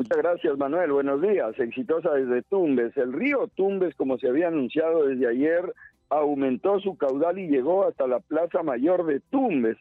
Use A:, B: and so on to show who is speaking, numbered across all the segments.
A: Muchas gracias, Manuel. Buenos días. Exitosa desde Tumbes. El río Tumbes, como se había anunciado desde ayer, aumentó su caudal y llegó hasta la Plaza Mayor de Tumbes.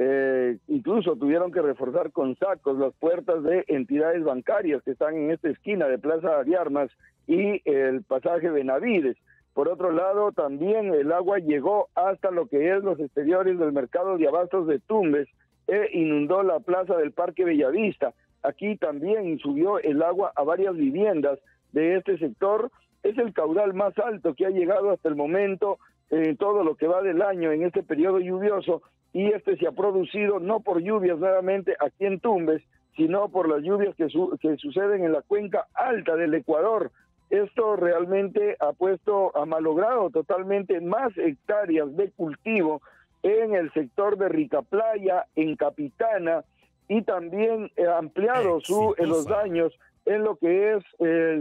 A: Incluso tuvieron que reforzar con sacos las puertas de entidades bancarias que están en esta esquina de Plaza de Armas y el pasaje Benavides. Por otro lado, también el agua llegó hasta lo que es los exteriores del mercado de abastos de Tumbes e inundó la plaza del Parque Bellavista. Aquí también subió el agua a varias viviendas de este sector. Es el caudal más alto que ha llegado hasta el momento en todo lo que va del año en este periodo lluvioso, y este se ha producido no por lluvias nuevamente aquí en Tumbes, sino por las lluvias que suceden en la cuenca alta del Ecuador. Esto realmente ha malogrado totalmente más hectáreas de cultivo en el sector de Ricaplaya, en Capitana, y también ha ampliado los daños en lo que es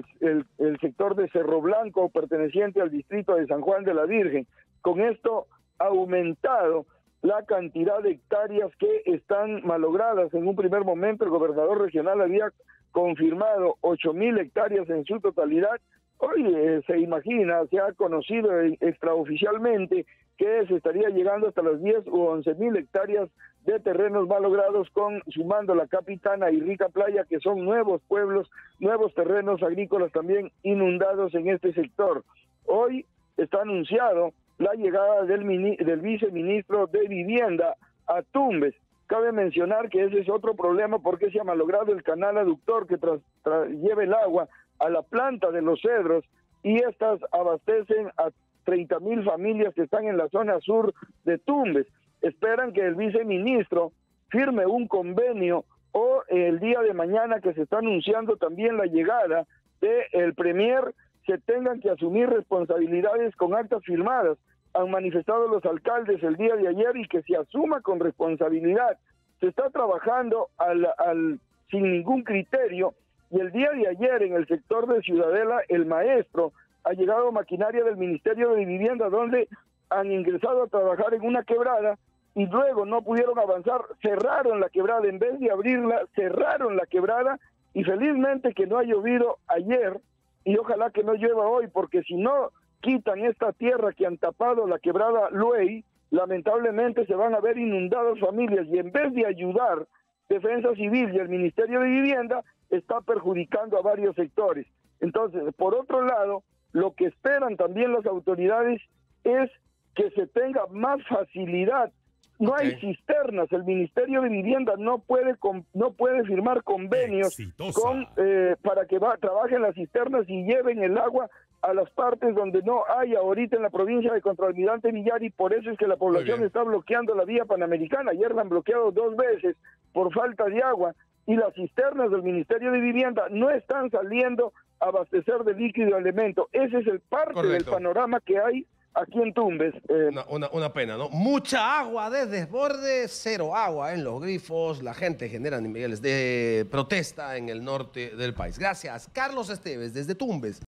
A: el sector de Cerro Blanco, perteneciente al distrito de San Juan de la Virgen. Con esto ha aumentado la cantidad de hectáreas que están malogradas. En un primer momento el gobernador regional había confirmado 8,000 hectáreas en su totalidad. Hoy se imagina, se ha conocido extraoficialmente que se estaría llegando hasta las 10 u 11,000 hectáreas de terrenos malogrados, sumando la Capitana y Ricaplaya, que son nuevos pueblos, nuevos terrenos agrícolas también inundados en este sector. Hoy está anunciado la llegada del viceministro de Vivienda a Tumbes. Cabe mencionar que ese es otro problema, porque se ha malogrado el canal aductor que lleva el agua a la planta de Los Cedros, y estas abastecen a 30,000 familias que están en la zona sur de Tumbes. Esperan que el viceministro firme un convenio, o el día de mañana, que se está anunciando también la llegada del premier, se tengan que asumir responsabilidades con actas firmadas. Han manifestado los alcaldes el día de ayer, y que se asuma con responsabilidad. Se está trabajando sin ningún criterio, y el día de ayer en el sector de Ciudadela, El Maestro, ha llegado maquinaria del Ministerio de Vivienda, donde han ingresado a trabajar en una quebrada y luego no pudieron avanzar, cerraron la quebrada. En vez de abrirla, cerraron la quebrada, y felizmente que no ha llovido ayer, y ojalá que no llueva hoy, porque si no quitan esta tierra que han tapado la quebrada Luey, lamentablemente se van a ver inundadas familias, y en vez de ayudar Defensa Civil y el Ministerio de Vivienda, está perjudicando a varios sectores. Entonces, por otro lado, lo que esperan también las autoridades es que se tenga más facilidad. No hay cisternas. El Ministerio de Vivienda no puede firmar convenios para que trabajen las cisternas y lleven el agua a las partes donde no hay ahorita en la provincia de Contralmirante Villar, y por eso es que la población está bloqueando la vía panamericana. Ayer la han bloqueado 2 veces por falta de agua, y las cisternas del Ministerio de Vivienda no están saliendo a abastecer de líquido y elemento. Ese es el parte del panorama que hay aquí en Tumbes.
B: Una pena, ¿no? Mucha agua de desborde, cero agua en los grifos. La gente genera niveles de protesta en el norte del país. Gracias, Carlos Esteves, desde Tumbes.